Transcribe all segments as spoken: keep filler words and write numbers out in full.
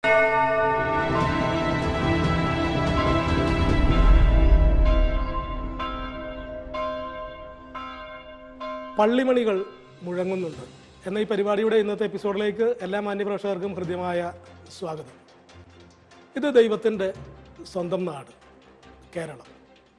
പള്ളിമണികൾ മുഴങ്ങുന്നുണ്ട് എന്ന ഈ പരിപാടിയുടെ ഇന്നത്തെ എപ്പിസോഡിലേക്ക് എല്ലാ മാന്യപ്രേക്ഷകർക്കും ഹൃദ്യമായ സ്വാഗതം. ഇത് ദൈവത്തിൻ്റെ സ്വന്തം നാട് കേരളം.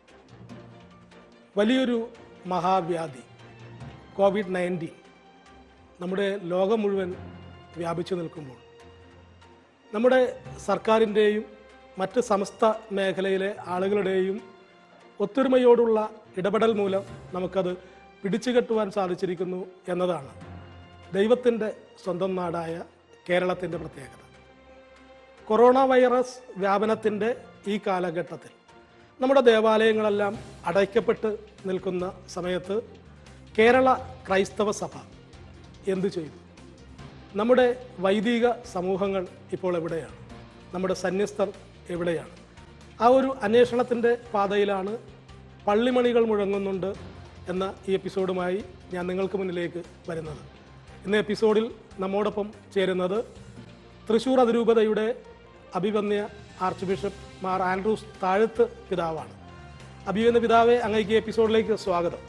വലിയൊരു മഹാവ്യാധി കോവിഡ് നയൻറ്റീൻ നമ്മുടെ ലോകം മുഴുവൻ വ്യാപിച്ചു നിൽക്കുമ്പോൾ നമ്മുടെ സർക്കാരിൻ്റെയും മറ്റ് സമസ്ത മേഖലയിലെ ആളുകളുടെയും ഒത്തൊരുമയോടുള്ള ഇടപെടൽ മൂലം നമുക്കത് പിടിച്ചുകെട്ടുവാൻ സാധിച്ചിരിക്കുന്നു എന്നതാണ് ദൈവത്തിൻ്റെ സ്വന്തം നാടായ കേരളത്തിൻ്റെ പ്രത്യേകത. കൊറോണ വൈറസ് വ്യാപനത്തിൻ്റെ ഈ കാലഘട്ടത്തിൽ നമ്മുടെ ദേവാലയങ്ങളെല്ലാം അടയ്ക്കപ്പെട്ട് നിൽക്കുന്ന സമയത്ത് കേരള ക്രൈസ്തവ സഭ എന്തു ചെയ്തു? നമ്മുടെ വൈദിക സമൂഹങ്ങൾ ഇപ്പോൾ എവിടെയാണ്? നമ്മുടെ സന്യസ്തർ എവിടെയാണ്? ആ ഒരു അന്വേഷണത്തിൻ്റെ പാതയിലാണ് പള്ളിമണികൾ മുഴങ്ങുന്നുണ്ട് എന്ന ഈ എപ്പിസോഡുമായി ഞാൻ നിങ്ങൾക്ക് മുന്നിലേക്ക് വരുന്നത്. ഇന്ന് എപ്പിസോഡിൽ നമ്മോടൊപ്പം ചേരുന്നത് തൃശ്ശൂർ അതിരൂപതയുടെ അഭിവന്യ ആർച്ച് ബിഷപ്പ് മാർ ആൻഡ്രൂസ് താഴത്ത് പിതാവാണ്. അഭിവന്യ പിതാവെ, അങ്ങേക്ക് എപ്പിസോഡിലേക്ക് സ്വാഗതം.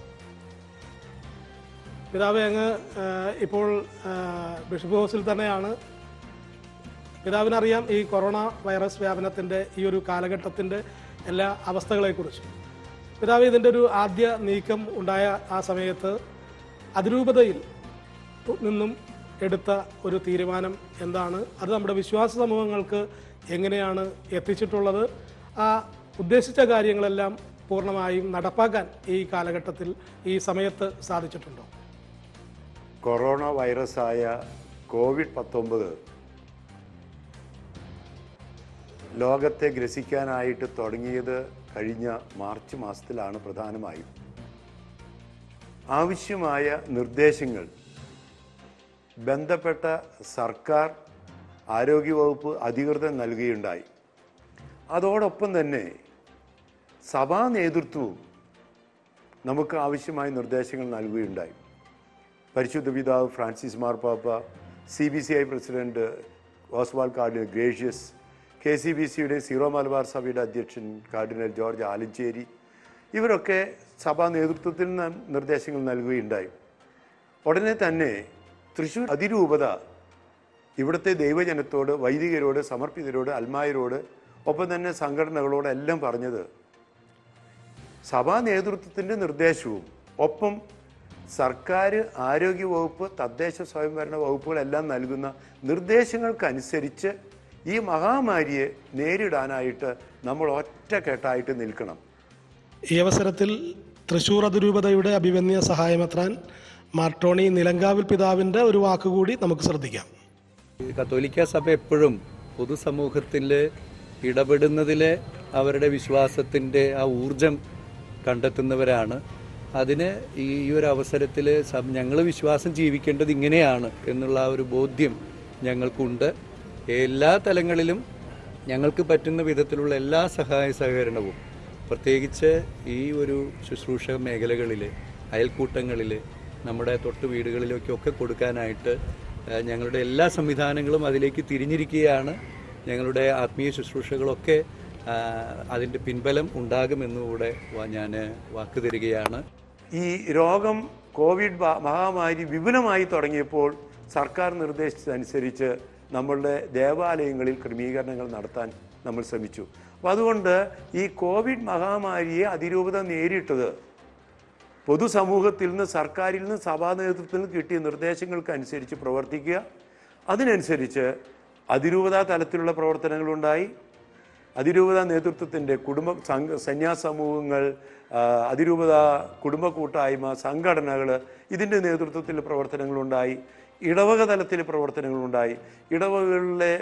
പിതാവെ, അങ്ങ് ഇപ്പോൾ ബിഷപ്പ് ഹൗസിൽ തന്നെയാണ്. പിതാവിനറിയാം ഈ കൊറോണ വൈറസ് വ്യാപനത്തിൻ്റെ ഈ ഒരു കാലഘട്ടത്തിൻ്റെ എല്ലാ അവസ്ഥകളെക്കുറിച്ചും. പിതാവ്, ഇതിൻ്റെ ഒരു ആദ്യ നീക്കം ഉണ്ടായ ആ സമയത്ത് അതിരൂപതയിൽ നിന്നും എടുത്ത ഒരു തീരുമാനം എന്താണ്? അത് നമ്മുടെ വിശ്വാസ സമൂഹങ്ങൾക്ക് എങ്ങനെയാണ് എത്തിച്ചിട്ടുള്ളത്? ആ ഉദ്ദേശിച്ച കാര്യങ്ങളെല്ലാം പൂർണ്ണമായും നടപ്പാക്കാൻ ഈ കാലഘട്ടത്തിൽ ഈ സമയത്ത് സാധിച്ചിട്ടുണ്ടോ? കൊറോണ വൈറസായ കോവിഡ് പത്തൊമ്പത് ലോകത്തെ ഗ്രസിക്കാനായിട്ട് തുടങ്ങിയത് കഴിഞ്ഞ മാർച്ച് മാസത്തിലാണ്. പ്രധാനമായും ആവശ്യമായ നിർദ്ദേശങ്ങൾ ബന്ധപ്പെട്ട സർക്കാർ ആരോഗ്യവകുപ്പ് അധികൃതർ നൽകുകയുണ്ടായി. അതോടൊപ്പം തന്നെ സഭാ നേതൃത്വവും നമുക്ക് ആവശ്യമായ നിർദ്ദേശങ്ങൾ നൽകുകയുണ്ടായി. പരിശുദ്ധ പിതാവ് ഫ്രാൻസിസ് മാർപ്പാപ്പ, C B C I president Oswald cardinal Gracias, K C B സിയുടെ സീറോ മലബാർ സഭയുടെ അധ്യക്ഷൻ കാർഡിനൽ ജോർജ് ആലഞ്ചേരി, ഇവരൊക്കെ സഭാ നേതൃത്വത്തിൽ നിന്ന് നിർദ്ദേശങ്ങൾ നൽകുകയുണ്ടായി. ഉടനെ തന്നെ തൃശ്ശൂർ അതിരൂപത ഇവിടുത്തെ ദൈവജനത്തോട്, വൈദികരോട്, സമർപ്പിതരോട്, അൽമായരോട്, ഒപ്പം തന്നെ സംഘടനകളോട് എല്ലാം പറഞ്ഞത് സഭാ നേതൃത്വത്തിൻ്റെ നിർദ്ദേശവും ഒപ്പം സർക്കാർ, ആരോഗ്യവകുപ്പ്, തദ്ദേശ സ്വയംഭരണ വകുപ്പുകളെല്ലാം നൽകുന്ന നിർദ്ദേശങ്ങൾക്കനുസരിച്ച് ഈ മഹാമാരിയെ നേരിടാനായിട്ട് നമ്മൾ ഒറ്റക്കെട്ടായിട്ട് നിൽക്കണം. ഈ അവസരത്തിൽ തൃശ്ശൂർ അതിരൂപതയുടെ അഭിവന്യ സഹായമെത്രാൻ മാർട്ടോണി നിലങ്കാവിൽ പിതാവിൻ്റെ ഒരു വാക്കുകൂടി നമുക്ക് ശ്രദ്ധിക്കാം. കത്തോലിക്ക സഭ എപ്പോഴും പൊതുസമൂഹത്തിൽ ഇടപെടുന്നതിൽ അവരുടെ വിശ്വാസത്തിൻ്റെ ആ ഊർജം കണ്ടെത്തുന്നവരാണ്. അതിന് ഈ ഒരു അവസരത്തിൽ ഞങ്ങൾ വിശ്വാസം ജീവിക്കേണ്ടത് ഇങ്ങനെയാണ് എന്നുള്ള ഒരു ബോധ്യം ഞങ്ങൾക്കുണ്ട്. എല്ലാ തലങ്ങളിലും ഞങ്ങൾക്ക് പറ്റുന്ന വിധത്തിലുള്ള എല്ലാ സഹായ സഹകരണവും, പ്രത്യേകിച്ച് ഈ ഒരു ശുശ്രൂഷ മേഖലകളിൽ, അയൽക്കൂട്ടങ്ങളിൽ, നമ്മുടെ തൊട്ട് വീടുകളിലേക്കൊക്കെ കൊടുക്കാനായിട്ട് ഞങ്ങളുടെ എല്ലാ സംവിധാനങ്ങളും അതിലേക്ക് തിരിഞ്ഞിരിക്കുകയാണ്. ഞങ്ങളുടെ ആത്മീയ ശുശ്രൂഷകളൊക്കെ അതിൻ്റെ പിൻബലം ഉണ്ടാകുമെന്നുകൂടെ ഞാൻ വാക്ക് തരികയാണ്. ഈ രോഗം കോവിഡ് മഹാമാരി വിപുലമായി തുടങ്ങിയപ്പോൾ സർക്കാർ നിർദ്ദേശിച്ചതനുസരിച്ച് നമ്മളുടെ ദേവാലയങ്ങളിൽ ക്രമീകരണങ്ങൾ നടത്താൻ നമ്മൾ ശ്രമിച്ചു. അപ്പോൾ അതുകൊണ്ട് ഈ കോവിഡ് മഹാമാരിയെ അതിരൂപത നേരിട്ടത് പൊതുസമൂഹത്തിൽ നിന്ന്, സർക്കാരിൽ നിന്ന്, സഭാ നേതൃത്വത്തിൽ നിന്ന് കിട്ടിയ നിർദ്ദേശങ്ങൾക്കനുസരിച്ച് പ്രവർത്തിക്കുക. അതിനനുസരിച്ച് അതിരൂപത തലത്തിലുള്ള പ്രവർത്തനങ്ങളുണ്ടായി. അതിരൂപത നേതൃത്വത്തിൻ്റെ കുടുംബ സംഘ സന്യാസ സമൂഹങ്ങൾ, അതിരൂപത കുടുംബ കൂട്ടായ്മ, സംഘടനകൾ, ഇതിൻ്റെ നേതൃത്വത്തിൽ പ്രവർത്തനങ്ങളുണ്ടായി. ഇടവക തലത്തിൽ പ്രവർത്തനങ്ങളുണ്ടായി. ഇടവകളിലെ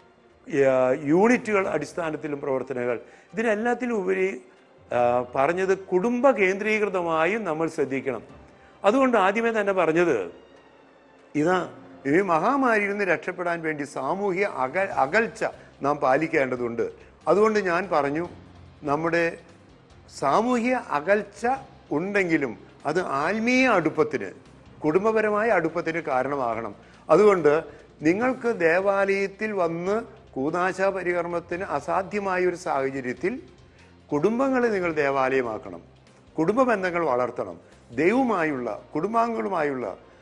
യൂണിറ്റുകൾ അടിസ്ഥാനത്തിലും പ്രവർത്തനങ്ങൾ. ഇതിനെല്ലാത്തിലും ഉപരി പറഞ്ഞത് കുടുംബ കേന്ദ്രീകൃതമായും നമ്മൾ ശ്രദ്ധിക്കണം. അതുകൊണ്ട് ആദ്യമേ തന്നെ പറഞ്ഞത് ഇതാ, ഈ മഹാമാരിയിൽ നിന്ന് രക്ഷപ്പെടാൻ വേണ്ടി സാമൂഹ്യ അക അകൽച്ച നാം പാലിക്കേണ്ടതുണ്ട്. അതുകൊണ്ട് ഞാൻ പറഞ്ഞു, നമ്മുടെ സാമൂഹ്യ അകൽച്ച ഉണ്ടെങ്കിലും അത് ആത്മീയ അടുപ്പത്തിന്, കുടുംബപരമായ അടുപ്പത്തിന് കാരണമാകണം. അതുകൊണ്ട് നിങ്ങൾക്ക് ദേവാലയത്തിൽ വന്ന് കൂദാശ പരികർമ്മത്തിന് അസാധ്യമായ ഒരു സാഹചര്യത്തിൽ കുടുംബങ്ങളെ നിങ്ങൾ ദേവാലയമാക്കണം, കുടുംബ ബന്ധങ്ങൾ വളർത്തണം, ദൈവവുമായുള്ള കുടുംബാംഗങ്ങളുമായുള്ള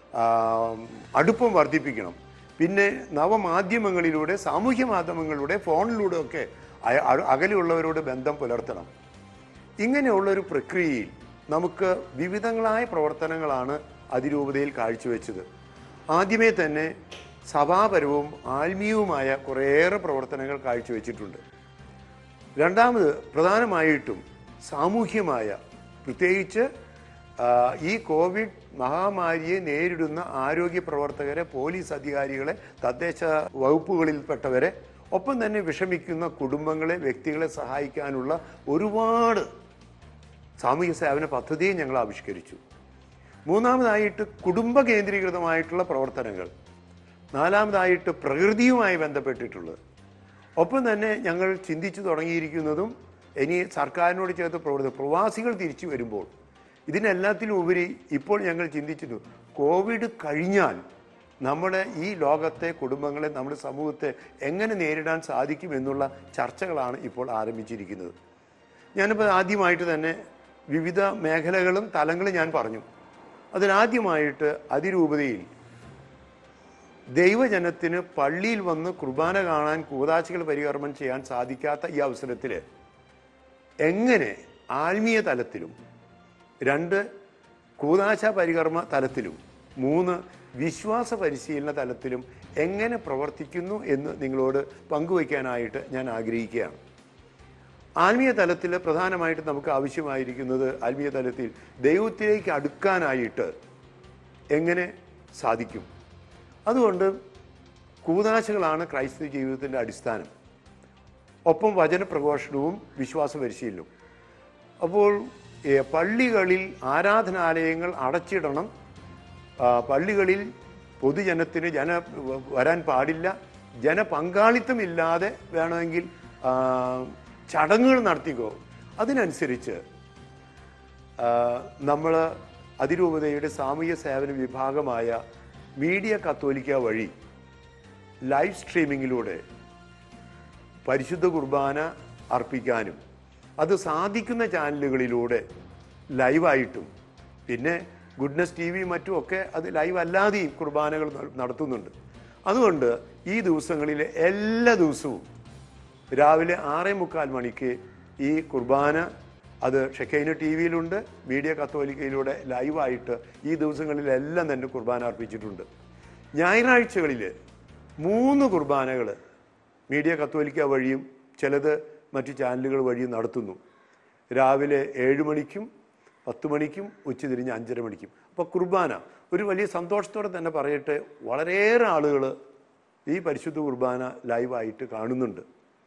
അടുപ്പം വർദ്ധിപ്പിക്കണം. പിന്നെ നവമാധ്യമങ്ങളിലൂടെ, സാമൂഹ്യ മാധ്യമങ്ങളിലൂടെ, ഫോണിലൂടെ ഒക്കെ അകലെയുള്ളവരോട് ബന്ധം പുലർത്തണം. ഇങ്ങനെയുള്ളൊരു പ്രക്രിയയിൽ നമുക്ക് വിവിധങ്ങളായ പ്രവർത്തനങ്ങളാണ് അതിരൂപതയിൽ കാഴ്ചവെച്ചത്. ആദ്യമേ തന്നെ സഭാപരവും ആത്മീയവുമായ കുറേയേറെ പ്രവർത്തനങ്ങൾ കാഴ്ചവെച്ചിട്ടുണ്ട്. രണ്ടാമത് പ്രധാനമായിട്ടും സാമൂഹ്യമായ, പ്രത്യേകിച്ച് ഈ കോവിഡ് മഹാമാരിയെ നേരിടുന്ന ആരോഗ്യ പ്രവർത്തകരെ, പോലീസ് അധികാരികളെ, തദ്ദേശ വകുപ്പുകളിൽപ്പെട്ടവരെ, ഒപ്പം തന്നെ വിഷമിക്കുന്ന കുടുംബങ്ങളെ, വ്യക്തികളെ സഹായിക്കാനുള്ള ഒരുപാട് സാമൂഹ്യ സേവന പദ്ധതിയും ഞങ്ങൾ ആവിഷ്കരിച്ചു. മൂന്നാമതായിട്ട് കുടുംബ കേന്ദ്രീകൃതമായിട്ടുള്ള പ്രവർത്തനങ്ങൾ. നാലാമതായിട്ട് പ്രകൃതിയുമായി ബന്ധപ്പെട്ടിട്ടുള്ളത്. ഒപ്പം തന്നെ ഞങ്ങൾ ചിന്തിച്ചു തുടങ്ങിയിരിക്കുന്നതും ഇനി സർക്കാരിനോട് ചേർത്ത് പ്രവർത്തിക്കും പ്രവാസികൾ തിരിച്ചു വരുമ്പോൾ ഇതിനെല്ലാത്തിലും ഉപരി ഇപ്പോൾ ഞങ്ങൾ ചിന്തിച്ചിരുന്നു, കോവിഡ് കഴിഞ്ഞാൽ നമ്മുടെ ഈ ലോകത്തെ കുടുംബങ്ങളെ, നമ്മുടെ സമൂഹത്തെ എങ്ങനെ നേരിടാൻ സാധിക്കും എന്നുള്ള ചർച്ചകളാണ് ഇപ്പോൾ ആരംഭിച്ചിരിക്കുന്നത്. ഞാനിപ്പോൾ ആദ്യമായിട്ട് തന്നെ വിവിധ മേഖലകളും തലങ്ങളും ഞാൻ പറഞ്ഞു. അതിനാദ്യമായിട്ട് അതിരൂപതയിൽ ദൈവജനത്തിന് പള്ളിയിൽ വന്ന് കുർബാന കാണാൻ, കൂദാശകൾ പരികർമ്മം ചെയ്യാൻ സാധിക്കാത്ത ഈ അവസരത്തിൽ എങ്ങനെ ആത്മീയ തലത്തിലും, രണ്ട് കൂദാശ പരികർമ്മ തലത്തിലും, മൂന്ന് വിശ്വാസ പരിശീലന തലത്തിലും എങ്ങനെ പ്രവർത്തിക്കുന്നു എന്ന് നിങ്ങളോട് പങ്കുവയ്ക്കാനായിട്ട് ഞാൻ ആഗ്രഹിക്കുകയാണ്. ആത്മീയ തലത്തിൽ പ്രധാനമായിട്ട് നമുക്ക് ആവശ്യമായിരിക്കുന്നത്, ആത്മീയ തലത്തിൽ ദൈവത്തിലേക്ക് അടുക്കാനായിട്ട് എങ്ങനെ സാധിക്കും. അതുകൊണ്ട് കൂദാശകളാണ് ക്രൈസ്തവ ജീവിതത്തിൻ്റെ അടിസ്ഥാനം. ഒപ്പം വചനപ്രഘോഷണവും വിശ്വാസ പരിശീലനവും. അപ്പോൾ പള്ളികളിൽ ആരാധനാലയങ്ങൾ അടച്ചിടണം, പള്ളികളിൽ പൊതുജനത്തിന് ജന വരാൻ പാടില്ല, ജനപങ്കാളിത്തമില്ലാതെ വേണമെങ്കിൽ ചടങ്ങുകൾ നടത്തിക്കോ. അതിനനുസരിച്ച് നമ്മൾ അതിരൂപതയുടെ സാമൂഹ്യ സേവന വിഭാഗമായ മീഡിയ കത്തോലിക്ക വഴി ലൈവ് സ്ട്രീമിങ്ങിലൂടെ പരിശുദ്ധ കുർബാന അർപ്പിക്കാനും, അത് സാധിക്കുന്ന ചാനലുകളിലൂടെ ലൈവായിട്ടും, പിന്നെ ഗുഡ്നസ് ടി വി മറ്റുമൊക്കെ അത് ലൈവ് അല്ലാതെയും കുർബാനകൾ നടത്തുന്നുണ്ട്. അതുകൊണ്ട് ഈ ദിവസങ്ങളിൽ എല്ലാ ദിവസവും രാവിലെ ആറേ മുക്കാൽ മണിക്ക് ഈ കുർബാന അത് ഷെക്കൈന ടി വിയിലുണ്ട്, മീഡിയ കത്തോലിക്കയിലൂടെ ലൈവായിട്ട് ഈ ദിവസങ്ങളിലെല്ലാം തന്നെ കുർബാന അർപ്പിച്ചിട്ടുണ്ട്. ഞായറാഴ്ചകളിൽ മൂന്ന് കുർബാനകൾ മീഡിയ കത്തോലിക്ക വഴിയും ചിലത് മറ്റു ചാനലുകൾ വഴിയും നടത്തുന്നു. രാവിലെ ഏഴ് മണിക്കും പത്ത് മണിക്കും ഉച്ചതിരിഞ്ഞ് അഞ്ചര മണിക്കും. അപ്പോൾ കുർബാന ഒരു വലിയ സന്തോഷത്തോടെ തന്നെ പറയട്ടെ, വളരെയേറെ ആളുകൾ ഈ പരിശുദ്ധ കുർബാന ലൈവായിട്ട് കാണുന്നുണ്ട്.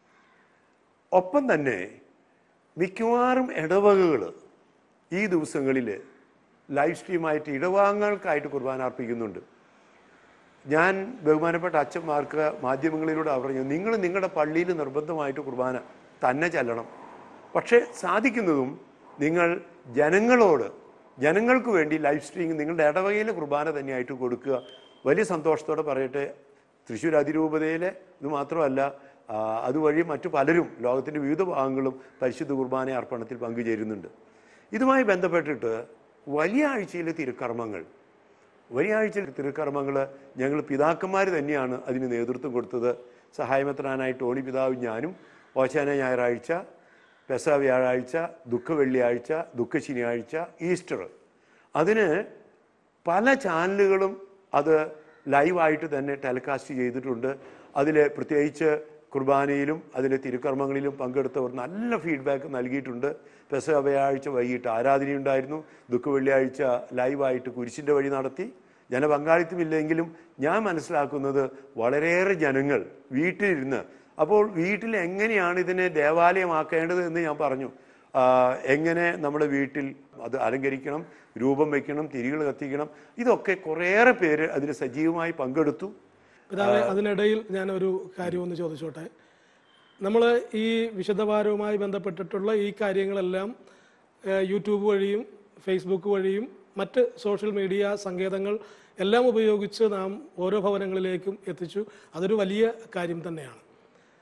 ഒപ്പം തന്നെ മിക്കവാറും ഇടവകകൾ ഈ ദിവസങ്ങളിൽ ലൈവ് സ്ട്രീമായിട്ട് ഇടവകങ്ങൾക്കായിട്ട് കുർബാന അർപ്പിക്കുന്നുണ്ട്. ഞാൻ ബഹുമാനപ്പെട്ട അച്ഛന്മാർക്ക് മാധ്യമങ്ങളിലൂടെ പറഞ്ഞു, നിങ്ങൾ നിങ്ങളുടെ പള്ളിയിൽ നിർബന്ധമായിട്ട് കുർബാന തന്നെ ചെല്ലണം. പക്ഷേ സാധിക്കുന്നതും നിങ്ങൾ ജനങ്ങളോട്, ജനങ്ങൾക്ക് വേണ്ടി ലൈവ് സ്ട്രീമിങ് നിങ്ങളുടെ ഇടവകയിലെ കുർബാന തന്നെയായിട്ട് കൊടുക്കുക. വലിയ സന്തോഷത്തോടെ പറയട്ടെ, തൃശ്ശൂർ അതിരൂപതയിലെ ഇത് മാത്രമല്ല, അതുവഴി മറ്റു പലരും ലോകത്തിൻ്റെ വിവിധ ഭാഗങ്ങളും പരിശുദ്ധ കുർബാന അർപ്പണത്തിൽ പങ്കുചേരുന്നുണ്ട്. ഇതുമായി ബന്ധപ്പെട്ടിട്ട് വലിയ ആഴ്ചയിലെ തിരുക്കർമ്മങ്ങൾ വലിയ ആഴ്ചയിലെ തിരുക്കർമ്മങ്ങൾ ഞങ്ങൾ പിതാക്കന്മാർ തന്നെയാണ് അതിന് നേതൃത്വം കൊടുത്തത്. സഹായമെത്രാനായി ടോണി പിതാവും ഞാനും ഓശാന ഞായറാഴ്ച, പെസ വ്യാഴാഴ്ച, ദുഃഖ വെള്ളിയാഴ്ച, ദുഃഖ ശനിയാഴ്ച, ഈസ്റ്റർ, അതിന് പല ചാനലുകളും അത് ലൈവായിട്ട് തന്നെ ടെലികാസ്റ്റ് ചെയ്തിട്ടുണ്ട്. അതിൽ പ്രത്യേകിച്ച് കുർബാനയിലും അതിലെ തിരുക്കർമ്മങ്ങളിലും പങ്കെടുത്തവർ നല്ല ഫീഡ്ബാക്ക് നൽകിയിട്ടുണ്ട്. പെസഹ വ്യാഴാഴ്ച വൈകിട്ട് ആരാധനയുണ്ടായിരുന്നു. ദുഃഖ വെള്ളിയാഴ്ച ലൈവായിട്ട് കുരിശിൻ്റെ വഴി നടത്തി. ജനപങ്കാളിത്തമില്ലെങ്കിലും ഞാൻ മനസ്സിലാക്കുന്നത് വളരെയേറെ ജനങ്ങൾ വീട്ടിലിരുന്ന്, അപ്പോൾ വീട്ടിൽ എങ്ങനെയാണ് ഇതിനെ ദേവാലയമാക്കേണ്ടത് എന്ന് ഞാൻ പറഞ്ഞു. എങ്ങനെ നമ്മുടെ വീട്ടിൽ അത് അലങ്കരിക്കണം, രൂപം വയ്ക്കണം, തിരികൾ കത്തിക്കണം, ഇതൊക്കെ കുറേയേറെ പേര് അതിൽ സജീവമായി പങ്കെടുത്തു. പിതാവേ, അതിനിടയിൽ ഞാനൊരു കാര്യം ഒന്ന് ചോദിച്ചോട്ടെ. നമ്മൾ ഈ വിശുദ്ധവാരവുമായി ബന്ധപ്പെട്ടിട്ടുള്ള ഈ കാര്യങ്ങളെല്ലാം യൂട്യൂബ് വഴിയും ഫേസ്ബുക്ക് വഴിയും മറ്റ് സോഷ്യൽ മീഡിയ സങ്കേതങ്ങൾ എല്ലാം ഉപയോഗിച്ച് നാം ഓരോ ഭവനങ്ങളിലേക്കും എത്തിച്ചു. അതൊരു വലിയ കാര്യം തന്നെയാണ്.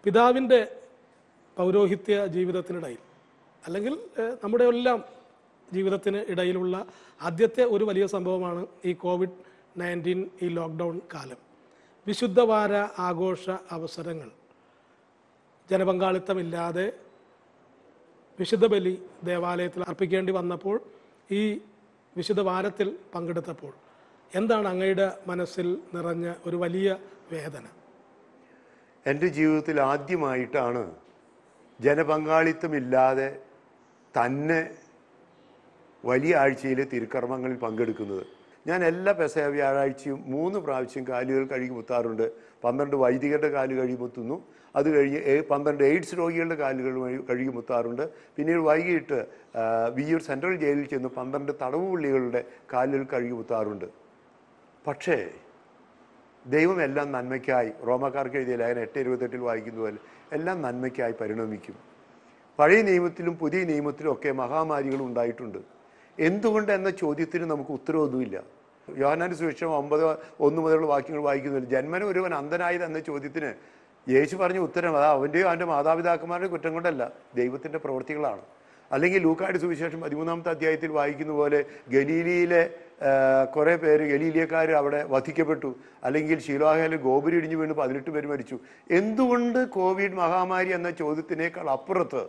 പിതാവിൻ്റെ പൗരോഹിത്യ ജീവിതത്തിനിടയിൽ, അല്ലെങ്കിൽ നമ്മുടെ എല്ലാം ജീവിതത്തിന് ഇടയിലുള്ള ആദ്യത്തെ ഒരു വലിയ സംഭവമാണ് ഈ കോവിഡ് നയൻറ്റീൻ, ഈ ലോക്ക്ഡൗൺ കാലം. വിശുദ്ധവാര ആഘോഷ അവസരങ്ങൾ ജനപങ്കാളിത്തമില്ലാതെ വിശുദ്ധ ബലി ദേവാലയത്തിൽ അർപ്പിക്കേണ്ടി വന്നപ്പോൾ, ഈ വിശുദ്ധ വാരത്തിൽ പങ്കെടുത്തപ്പോൾ എന്താണ് അങ്ങയുടെ മനസ്സിൽ നിറഞ്ഞ ഒരു വലിയ വേദന? എൻ്റെ ജീവിതത്തിൽ ആദ്യമായിട്ടാണ് ജനപങ്കാളിത്തമില്ലാതെ തന്നെ വലിയ ആഴ്ചയിലെ തിരുക്കർമ്മങ്ങളിൽ പങ്കെടുക്കുന്നത്. ഞാൻ എല്ലാ പെസഹ വ്യാഴാഴ്ചയും മൂന്ന് പ്രാവശ്യം കാലുകൾ കഴുകി മുത്താറുണ്ട്. പന്ത്രണ്ട് വൈദികരുടെ കാല് കഴുകി മുത്തുന്നു. അത് കഴിഞ്ഞ് പന്ത്രണ്ട് എയ്ഡ്സ് രോഗികളുടെ കാലുകൾ കഴുകി മുത്താറുണ്ട്. പിന്നീട് വൈകിട്ട് വിയ്യൂർ സെൻട്രൽ ജയിലിൽ ചെന്ന് പന്ത്രണ്ട് തടവ് പുള്ളികളുടെ കാലുകൾ കഴുകി മുത്താറുണ്ട്. പക്ഷേ ദൈവം എല്ലാം നന്മയ്ക്കായി, റോമാക്കാർക്ക് എഴുതിയ ലേഖനം എട്ട് ഇരുപത്തെട്ടിൽ വായിക്കുന്ന പോലെ എല്ലാം നന്മയ്ക്കായി പരിണമിക്കും. പഴയ നിയമത്തിലും പുതിയ നിയമത്തിലും ഒക്കെ മഹാമാരികൾ ഉണ്ടായിട്ടുണ്ട്. എന്തുകൊണ്ട് എന്ന ചോദ്യത്തിന് നമുക്ക് ഉത്തരവൊന്നുമില്ല. യോഹന്നാന്റെ സുവിശേഷം ഒമ്പത് ഒന്ന് മുതലുള്ള വാക്യങ്ങൾ വായിക്കുന്നില്ല. ജന്മന ഒരുവൻ അന്ധനായത് എന്ന ചോദ്യത്തിന് യേശു പറഞ്ഞ ഉത്തരം അത് അവൻ്റെയോ അവൻ്റെ മാതാപിതാക്കന്മാരുടെ കുറ്റം കൊണ്ടല്ല, ദൈവത്തിൻ്റെ പ്രവൃത്തികളാണ്. അല്ലെങ്കിൽ ലൂക്കായുടെ സുവിശേഷം പതിമൂന്നാമത്തെ അധ്യായത്തിൽ വായിക്കുന്ന പോലെ ഗലീലിയിലെ കുറേ പേര് ഗലീലിയക്കാർ അവിടെ വധിക്കപ്പെട്ടു. അല്ലെങ്കിൽ ശിലോഹയിൽ ഗോപുരം ഇടിഞ്ഞു വീണ് പതിനെട്ട് പേര് മരിച്ചു. എന്തുകൊണ്ട് കോവിഡ് മഹാമാരി എന്ന ചോദ്യത്തിനേക്കാൾ അപ്പുറത്ത്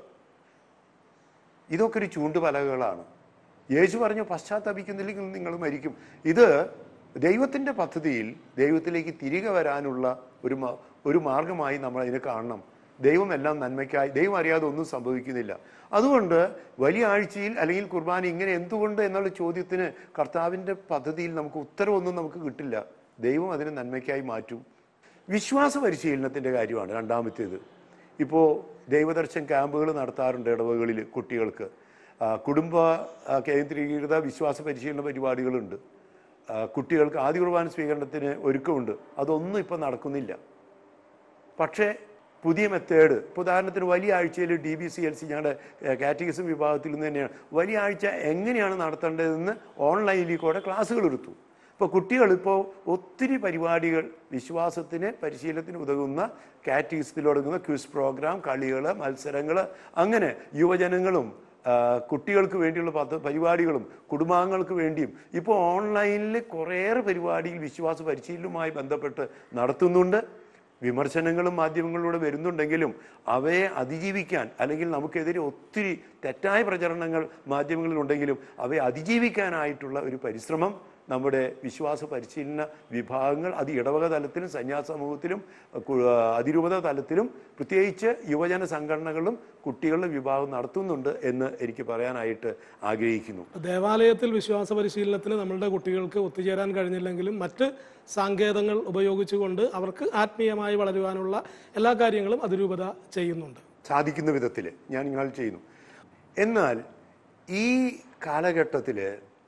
ഇതൊക്കെ ഒരു ചൂണ്ടുപലകകളാണ്. യേശു പറഞ്ഞു പശ്ചാത്തപിക്കുന്നില്ലെങ്കിൽ നിങ്ങൾ മരിക്കും. ഇത് ദൈവത്തിൻ്റെ പദ്ധതിയിൽ ദൈവത്തിലേക്ക് തിരികെ വരാനുള്ള ഒരു ഒരു മാർഗമായി നമ്മൾ അതിനെ കാണണം. ദൈവം എല്ലാം നന്മയ്ക്കായി, ദൈവം അറിയാതെ ഒന്നും സംഭവിക്കുന്നില്ല. അതുകൊണ്ട് വലിയ ആഴ്ചയിൽ അല്ലെങ്കിൽ കുർബാന ഇങ്ങനെ എന്തുകൊണ്ട് എന്നുള്ള ചോദ്യത്തിന് കർത്താവിൻ്റെ പദ്ധതിയിൽ നമുക്ക് ഉത്തരവൊന്നും നമുക്ക് കിട്ടില്ല. ദൈവം അതിനെ നന്മയ്ക്കായി മാറ്റും. വിശ്വാസ പരിശീലനത്തിൻ്റെ കാര്യമാണ് രണ്ടാമത്തേത്. ഇപ്പോൾ ദൈവദർശൻ ക്യാമ്പുകൾ നടത്താറുണ്ട് ഇടവകളിൽ കുട്ടികൾക്ക്. കുടുംബ കേന്ദ്രീകൃത വിശ്വാസ പരിശീലന പരിപാടികളുണ്ട്. കുട്ടികൾക്ക് ആദ്യ കുർബാന സ്വീകരണത്തിന് ഒരുക്കമുണ്ട്. അതൊന്നും ഇപ്പം നടക്കുന്നില്ല. പക്ഷേ പുതിയ മെത്തേഡ്, ഇപ്പോൾ ഉദാഹരണത്തിന് വലിയ ആഴ്ചയിൽ D B C L C ഞങ്ങളുടെ കാറ്റഗിസം വിഭാഗത്തിൽ നിന്ന് തന്നെയാണ് വലിയ ആഴ്ച എങ്ങനെയാണ് നടത്തേണ്ടതെന്ന് ഓൺലൈനിൽ കൂടെ ക്ലാസ്സുകൾ എടുത്തു. ഇപ്പോൾ കുട്ടികളിപ്പോൾ ഒത്തിരി പരിപാടികൾ വിശ്വാസത്തിന് പരിശീലനത്തിന് ഉതകുന്ന കാറ്റഗിസത്തിൽ തുടങ്ങുന്ന ക്വിസ് പ്രോഗ്രാം, കളികൾ, മത്സരങ്ങൾ, അങ്ങനെ യുവജനങ്ങളും കുട്ടികൾക്ക് വേണ്ടിയുള്ള പദ്ധ പരിപാടികളും കുടുംബാംഗങ്ങൾക്ക് വേണ്ടിയും ഇപ്പോൾ ഓൺലൈനിൽ കുറേയേറെ പരിപാടികൾ വിശ്വാസ പരിശീലനവുമായി ബന്ധപ്പെട്ട് നടത്തുന്നുണ്ട്. വിമർശനങ്ങളും മാധ്യമങ്ങളിലൂടെ വരുന്നുണ്ടെങ്കിലും അവയെ അതിജീവിക്കാൻ, അല്ലെങ്കിൽ നമുക്കെതിരെ ഒത്തിരി തെറ്റായ പ്രചരണങ്ങൾ മാധ്യമങ്ങളിലുണ്ടെങ്കിലും അവയെ അതിജീവിക്കാനായിട്ടുള്ള ഒരു പരിശ്രമം നമ്മുടെ വിശ്വാസ പരിശീലന വിഭാഗങ്ങൾ അത് ഇടവക തലത്തിലും സന്യാസ സമൂഹത്തിലും അതിരൂപത തലത്തിലും പ്രത്യേകിച്ച് യുവജന സംഘടനകളും കുട്ടികളുടെ വിഭാഗം നടത്തുന്നുണ്ട് എന്ന് എനിക്ക് പറയാനായിട്ട് ആഗ്രഹിക്കുന്നു. ദേവാലയത്തിൽ വിശ്വാസ പരിശീലനത്തിന് നമ്മളുടെ കുട്ടികൾക്ക് ഒത്തുചേരാൻ കഴിഞ്ഞില്ലെങ്കിലും മറ്റ് സാങ്കേതങ്ങൾ ഉപയോഗിച്ചുകൊണ്ട് അവർക്ക് ആത്മീയമായി വളരുവാനുള്ള എല്ലാ കാര്യങ്ങളും അതിരൂപത ചെയ്യുന്നുണ്ട്. സാധിക്കുന്ന വിധത്തിൽ ഞാൻ നിങ്ങൾ ചെയ്യുന്നു. എന്നാൽ ഈ കാലഘട്ടത്തിൽ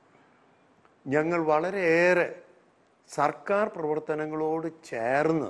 ഞങ്ങൾ വളരെയേറെ സർക്കാർ പ്രവർത്തനങ്ങളോട് ചേർന്ന്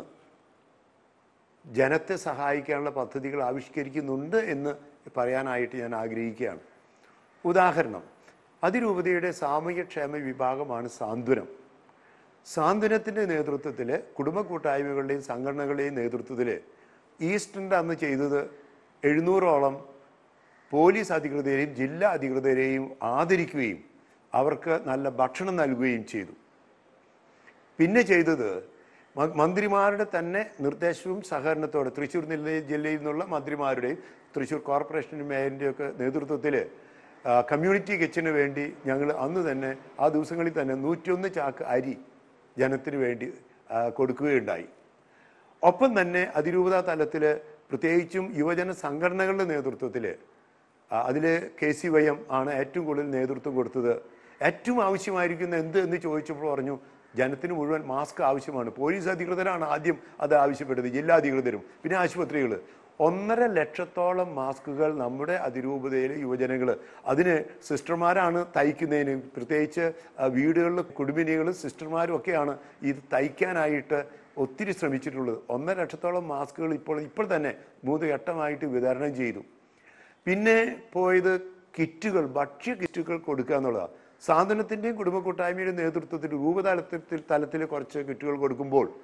ജനത്തെ സഹായിക്കാനുള്ള പദ്ധതികൾ ആവിഷ്കരിക്കുന്നുണ്ട് എന്ന് പറയാനായിട്ട് ഞാൻ ആഗ്രഹിക്കുകയാണ്. ഉദാഹരണം, അതിരൂപതയുടെ സാമൂഹ്യക്ഷേമ വിഭാഗമാണ് സാന്ത്വനം. സാന്ത്വനത്തിൻ്റെ നേതൃത്വത്തിൽ കുടുംബ കൂട്ടായ്മകളുടെയും സംഘടനകളുടെയും നേതൃത്വത്തിൽ ഈസ്റ്ററിൻ്റെ അന്ന് ചെയ്തത് എഴുന്നൂറോളം പോലീസ് അധികൃതരെയും ജില്ലാ അധികൃതരെയും ആദരിക്കുകയും അവർക്ക് നല്ല ഭക്ഷണം നൽകുകയും ചെയ്തു. പിന്നെ ചെയ്തത് മന്ത്രിമാരുടെ തന്നെ നിർദ്ദേശവും സഹകരണത്തോടെ തൃശ്ശൂർ ജില്ലയിൽ നിന്നുള്ള മന്ത്രിമാരുടെയും തൃശ്ശൂർ കോർപ്പറേഷൻ മേയറിൻ്റെയൊക്കെ നേതൃത്വത്തിൽ കമ്മ്യൂണിറ്റി കിച്ചന് വേണ്ടി ഞങ്ങൾ അന്ന് തന്നെ ആ ദിവസങ്ങളിൽ തന്നെ നൂറ്റിയൊന്ന് ചാക്ക് അരി ജനത്തിന് വേണ്ടി കൊടുക്കുകയുണ്ടായി. ഒപ്പം തന്നെ അതിരൂപതാ തലത്തിൽ പ്രത്യേകിച്ചും യുവജന സംഘടനകളുടെ നേതൃത്വത്തിൽ അതിൽ കെ സി വൈ എം ആണ് ഏറ്റവും കൂടുതൽ നേതൃത്വം കൊടുത്തത്. ഏറ്റവും ആവശ്യമായിരിക്കുന്ന എന്ത് എന്ന് ചോദിച്ചപ്പോൾ പറഞ്ഞു ജനത്തിന് മുഴുവൻ മാസ്ക് ആവശ്യമാണ്. പോലീസ് അധികൃതരാണ് ആദ്യം അത് ആവശ്യപ്പെട്ടത്, ജില്ലാ അധികൃതരും പിന്നെ ആശുപത്രികൾ. ഒന്നര ലക്ഷത്തോളം മാസ്കുകൾ നമ്മുടെ അതിരൂപതയിലെ യുവജനങ്ങൾ, അതിന് സിസ്റ്റർമാരാണ് തയ്ക്കുന്നതിന്, പ്രത്യേകിച്ച് വീടുകളിൽ കുടുംബിനികളും സിസ്റ്റർമാരും ഒക്കെയാണ് ഇത് തയ്ക്കാനായിട്ട് ഒത്തിരി ശ്രമിച്ചിട്ടുള്ളത്. ഒന്നര ലക്ഷത്തോളം മാസ്കുകൾ ഇപ്പോൾ ഇപ്പോൾ തന്നെ മൂന്ന് ഘട്ടമായിട്ട് വിതരണം ചെയ്തു. പിന്നെ പോയത് കിറ്റുകൾ, ഭക്ഷ്യ കിറ്റുകൾ കൊടുക്കുക എന്നുള്ളതാണ്. സാന്ത്വനത്തിൻ്റെയും കുടുംബ കൂട്ടായ്മയുടെയും നേതൃത്വത്തിൽ രൂപതലത്തിൽ തലത്തിൽ കുറച്ച് കിറ്റുകൾ കൊടുക്കുമ്പോൾ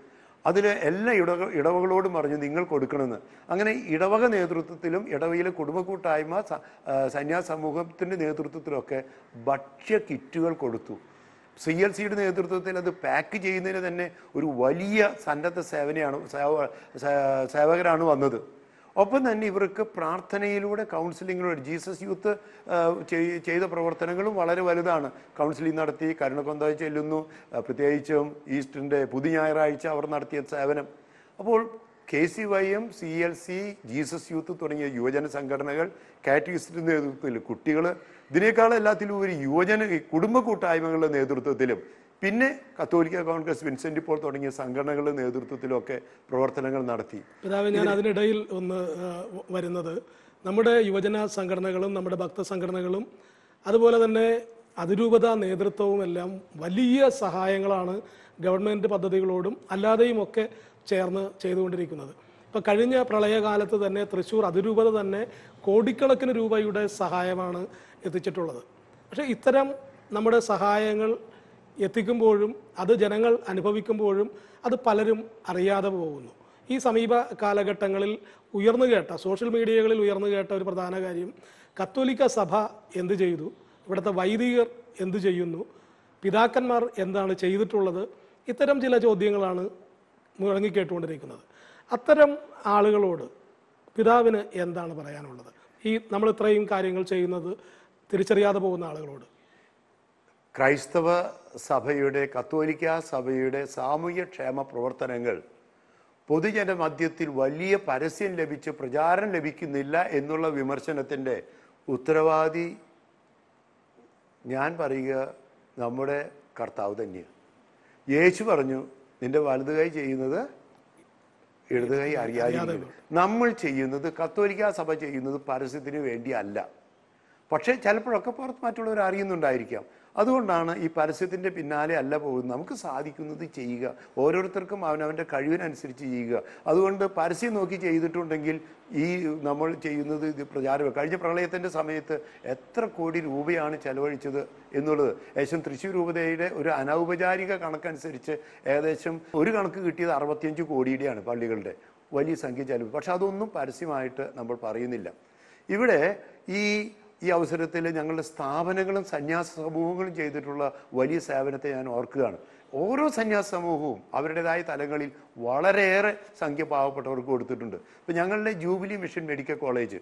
അതിൽ എല്ലാ ഇടവ ഇടവകളോടും പറഞ്ഞു നിങ്ങൾ കൊടുക്കണമെന്ന്. അങ്ങനെ ഇടവക നേതൃത്വത്തിലും ഇടവയിലെ കുടുംബ കൂട്ടായ്മ സന്യാസ സമൂഹത്തിൻ്റെ നേതൃത്വത്തിലൊക്കെ ഭക്ഷ്യ കിറ്റുകൾ കൊടുത്തു. സി എൽ സിയുടെ നേതൃത്വത്തിൽ അത് പാക്ക് ചെയ്യുന്നതിന് തന്നെ ഒരു വലിയ സന്നദ്ധ സേവനയാണ് സേവകരാണ് വന്നത്. ഒപ്പം തന്നെ ഇവർക്ക് പ്രാർത്ഥനയിലൂടെ കൗൺസിലിങ്ങിലൂടെ ജീസസ് യൂത്ത് ചെയ്ത പ്രവർത്തനങ്ങളും വളരെ വലുതാണ്. കൗൺസിലിംഗ് നടത്തി, കരുണക്കൊന്ത ചെല്ലുന്നു, പ്രത്യേകിച്ചും ഈസ്റ്ററിൻ്റെ പുതു ഞായറാഴ്ച അവർ നടത്തിയ സേവനം. അപ്പോൾ K C Y M, C L C, Jesus youth തുടങ്ങിയ യുവജന സംഘടനകൾ, കാറ്റഗിസ്റ്റിൻ്റെ നേതൃത്വത്തിൽ കുട്ടികൾ, ഇതിനേക്കാൾ എല്ലാത്തിലും ഒരു യുവജന കുടുംബ കൂട്ടായ്മകളുടെ നേതൃത്വത്തിലും പിന്നെ കത്തോലിക്ക കോൺഗ്രസ്, വിൻസെന്റ് പോൾ തുടങ്ങിയ സംഘടനകളുടെ നേതൃത്വത്തിലൊക്കെ പ്രവർത്തനങ്ങൾ നടത്തി. പിതാവ്, ഞാൻ അതിനിടയിൽ ഒന്ന് വരുന്നത്, നമ്മുടെ യുവജന സംഘടനകളും നമ്മുടെ ഭക്ത സംഘടനകളും അതുപോലെ തന്നെ അതിരൂപത നേതൃത്വവും എല്ലാം വലിയ സഹായങ്ങളാണ് ഗവൺമെൻറ് പദ്ധതികളോടും അല്ലാതെയും ഒക്കെ ചേർന്ന് ചെയ്തുകൊണ്ടിരിക്കുന്നത്. ഇപ്പം കഴിഞ്ഞ പ്രളയകാലത്ത് തന്നെ തൃശ്ശൂർ അതിരൂപത തന്നെ കോടിക്കണക്കിന് രൂപയുടെ സഹായമാണ് എത്തിച്ചിട്ടുള്ളത്. പക്ഷേ ഇത്തരം നമ്മുടെ സഹായങ്ങൾ എത്തിക്കുമ്പോഴും അത് ജനങ്ങൾ അനുഭവിക്കുമ്പോഴും അത് പലരും അറിയാതെ പോകുന്നു. ഈ സമീപ കാലഘട്ടങ്ങളിൽ ഉയർന്നു കേട്ട സോഷ്യൽ മീഡിയകളിൽ ഉയർന്നു കേട്ട ഒരു പ്രധാന കാര്യം, കത്തോലിക്ക സഭ എന്ത് ചെയ്തു, ഇവിടുത്തെ വൈദികർ എന്ത് ചെയ്യുന്നു, പിതാക്കന്മാർ എന്താണ് ചെയ്തിട്ടുള്ളത്, ഇത്തരം ചില ചോദ്യങ്ങളാണ് മുഴങ്ങിക്കേട്ടുകൊണ്ടിരിക്കുന്നത്. അത്തരം ആളുകളോട് പിതാവിന് എന്താണ് പറയാനുള്ളത്? ഈ നമ്മൾ ഇത്രയും കാര്യങ്ങൾ ചെയ്യുന്നത് തിരിച്ചറിയാതെ പോകുന്ന ആളുകളോട്. ക്രൈസ്തവ സഭയുടെ, കത്തോലിക്ക സഭയുടെ സാമൂഹ്യ ക്ഷേമ പ്രവർത്തനങ്ങൾ പൊതുജന മധ്യത്തിൽ വലിയ പരസ്യം ലഭിച്ച് പ്രചാരം ലഭിക്കുന്നില്ല എന്നുള്ള വിമർശനത്തിൻ്റെ ഉത്തരവാദി ഞാൻ പറയുക നമ്മുടെ കർത്താവ് തന്നെയാണ്. യേശു പറഞ്ഞു, നിന്റെ വലതു കൈ ചെയ്യുന്നത് ഇടതു കൈ അറിയാതെ. നമ്മൾ ചെയ്യുന്നത്, കത്തോലിക്ക സഭ ചെയ്യുന്നത് പരസ്യത്തിന് വേണ്ടിയല്ല. പക്ഷേ ചിലപ്പോഴൊക്കെ പുറത്ത് മറ്റുള്ളവർ അറിയുന്നുണ്ടായിരിക്കാം. അതുകൊണ്ടാണ് ഈ പരസ്യത്തിൻ്റെ പിന്നാലെ അല്ല പോകുന്നത്. നമുക്ക് സാധിക്കുന്നത് ചെയ്യുക, ഓരോരുത്തർക്കും അവനവൻ്റെ കഴിവിനനുസരിച്ച് ചെയ്യുക. അതുകൊണ്ട് പരസ്യം നോക്കി ചെയ്തിട്ടുണ്ടെങ്കിൽ ഈ നമ്മൾ ചെയ്യുന്നത് ഇത് പ്രചാരം. കഴിഞ്ഞ പ്രളയത്തിൻ്റെ സമയത്ത് എത്ര കോടി രൂപയാണ് ചെലവഴിച്ചത് എന്നുള്ളത് ഏകദേശം തൃശ്ശൂർ രൂപതയുടെ ഒരു അനൗപചാരിക കണക്കനുസരിച്ച് ഏകദേശം ഒരു കണക്ക് കിട്ടിയത് അറുപത്തിയഞ്ച് കോടിയുടെയാണ് പള്ളികളുടെ വലിയ സംഖ്യ ചെലവ്. പക്ഷെ അതൊന്നും പരസ്യമായിട്ട് നമ്മൾ പറയുന്നില്ല. ഇവിടെ ഈ ഈ അവസരത്തിൽ ഞങ്ങളുടെ സ്ഥാപനങ്ങളും സന്യാസ സമൂഹങ്ങളും ചെയ്തിട്ടുള്ള വലിയ സേവനത്തെ ഞാൻ ഓർക്കുകയാണ്. ഓരോ സന്യാസ സമൂഹവും അവരുടേതായ തലങ്ങളിൽ വളരെയേറെ സംഖ്യ പാവപ്പെട്ടവർക്ക് കൊടുത്തിട്ടുണ്ട്. ഇപ്പം ഞങ്ങളുടെ ജൂബിലി മിഷൻ മെഡിക്കൽ കോളേജ്,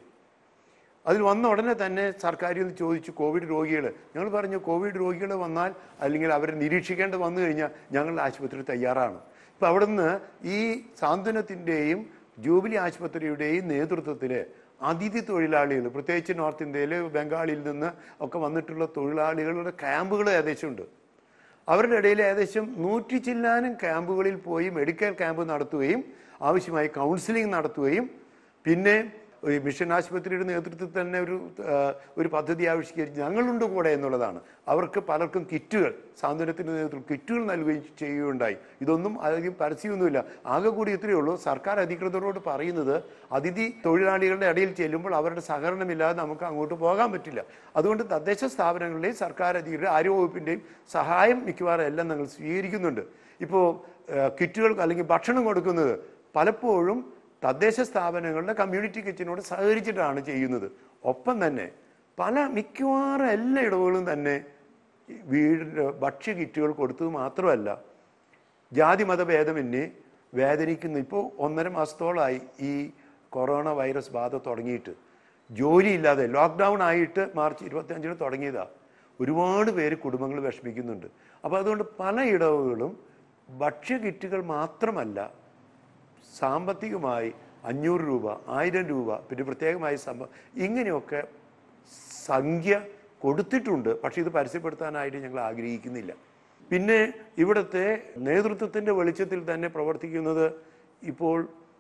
അതിൽ വന്ന ഉടനെ തന്നെ സർക്കാരിൽ ചോദിച്ചു കോവിഡ് രോഗികൾ. ഞങ്ങൾ പറഞ്ഞു കോവിഡ് രോഗികൾ വന്നാൽ അല്ലെങ്കിൽ അവരെ നിരീക്ഷിക്കേണ്ടി വന്നു കഴിഞ്ഞാൽ ഞങ്ങളുടെ ആശുപത്രി തയ്യാറാണ്. ഇപ്പം അവിടുന്ന് ഈ സാന്ത്വനത്തിൻ്റെയും ജൂബിലി ആശുപത്രിയുടെയും നേതൃത്വത്തിൽ അതിഥി തൊഴിലാളികൾ, പ്രത്യേകിച്ച് നോർത്ത് ഇന്ത്യയിൽ ബംഗാളിൽ നിന്ന് ഒക്കെ വന്നിട്ടുള്ള തൊഴിലാളികളുടെ ക്യാമ്പുകൾ ഏകദേശം ഉണ്ട്. അവരുടെ ഇടയിൽ ഏകദേശം നൂറ്റി ചില്ലാനും ക്യാമ്പുകളിൽ പോയി മെഡിക്കൽ ക്യാമ്പ് നടത്തുകയും ആവശ്യമായി കൗൺസിലിംഗ് നടത്തുകയും പിന്നെ ഈ മിഷൻ ആശുപത്രിയുടെ നേതൃത്വത്തിൽ തന്നെ ഒരു ഒരു പദ്ധതി ആവിഷ്കരിച്ച് ഞങ്ങളുണ്ട് കൂടെ എന്നുള്ളതാണ്. അവർക്ക് പലർക്കും കിറ്റുകൾ, സാന്ത്വനത്തിൻ്റെ നേതൃത്വം കിറ്റുകൾ നൽകുകയും ചെയ്യുകയുണ്ടായി. ഇതൊന്നും അധികം പരസ്യമൊന്നുമില്ല. ആകെ കൂടി ഇത്രയേ ഉള്ളൂ, സർക്കാർ അധികൃതരോട് പറയുന്നത് അതിഥി തൊഴിലാളികളുടെ ഇടയിൽ ചെല്ലുമ്പോൾ അവരുടെ സഹകരണമില്ലാതെ നമുക്ക് അങ്ങോട്ട് പോകാൻ പറ്റില്ല. അതുകൊണ്ട് തദ്ദേശ സ്ഥാപനങ്ങളുടെയും സർക്കാർ അധികൃതരുടെ ആരോഗ്യവകുപ്പിൻ്റെയും സഹായം മിക്കവാറും എല്ലാം ഞങ്ങൾ സ്വീകരിക്കുന്നുണ്ട്. ഇപ്പോൾ കിറ്റുകൾ അല്ലെങ്കിൽ ഭക്ഷണം കൊടുക്കുന്നത് പലപ്പോഴും തദ്ദേശ സ്ഥാപനങ്ങളുടെ കമ്മ്യൂണിറ്റി കിച്ചനോട് സഹകരിച്ചിട്ടാണ് ചെയ്യുന്നത്. ഒപ്പം തന്നെ പല മിക്കവാറും എല്ലാ ഇടവുകളും തന്നെ വീടിൻ്റെ ഭക്ഷ്യ കിറ്റുകൾ കൊടുത്തത് മാത്രമല്ല, ജാതി മതഭേദമന്യേ വേദനിക്കുന്നു. ഇപ്പോൾ ഒന്നര മാസത്തോളമായി ഈ കൊറോണ വൈറസ് ബാധ തുടങ്ങിയിട്ട് ജോലിയില്ലാതെ ലോക്ക്ഡൗൺ ആയിട്ട് മാർച്ച് ഇരുപത്തിയഞ്ചിന് തുടങ്ങിയതാണ്. ഒരുപാട് പേര് കുടുംബങ്ങൾ വിഷമിക്കുന്നുണ്ട്. അപ്പോൾ അതുകൊണ്ട് പല ഇടവുകളും ഭക്ഷ്യ കിറ്റുകൾ മാത്രമല്ല, സാമ്പത്തികമായി അഞ്ഞൂറ് രൂപ, ആയിരം രൂപ, പിന്നെ പ്രത്യേകമായി സംഭ ഇങ്ങനെയൊക്കെ സംഖ്യ കൊടുത്തിട്ടുണ്ട്. പക്ഷേ ഇത് പരസ്യപ്പെടുത്താനായിട്ട് ഞങ്ങൾ ആഗ്രഹിക്കുന്നില്ല. പിന്നെ ഇവിടുത്തെ നേതൃത്വത്തിൻ്റെ വെളിച്ചത്തിൽ തന്നെ പ്രവർത്തിക്കുന്നത് ഇപ്പോൾ